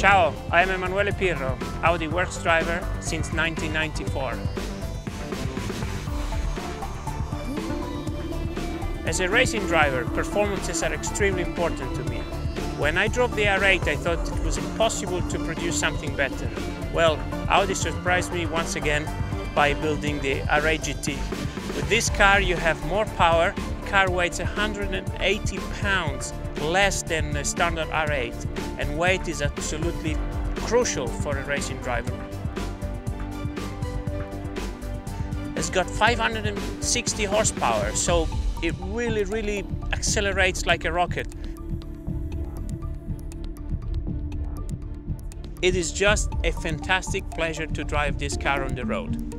Ciao, I am Emanuele Pirro, Audi Works driver since 1994. As a racing driver, performances are extremely important to me. When I drove the R8, I thought it was impossible to produce something better. Well, Audi surprised me once again by building the R8 GT. With this car you have more power. The car weighs 180 pounds less than the standard R8, and weight is absolutely crucial for a racing driver. It's got 560 horsepower, so it really accelerates like a rocket. It is just a fantastic pleasure to drive this car on the road.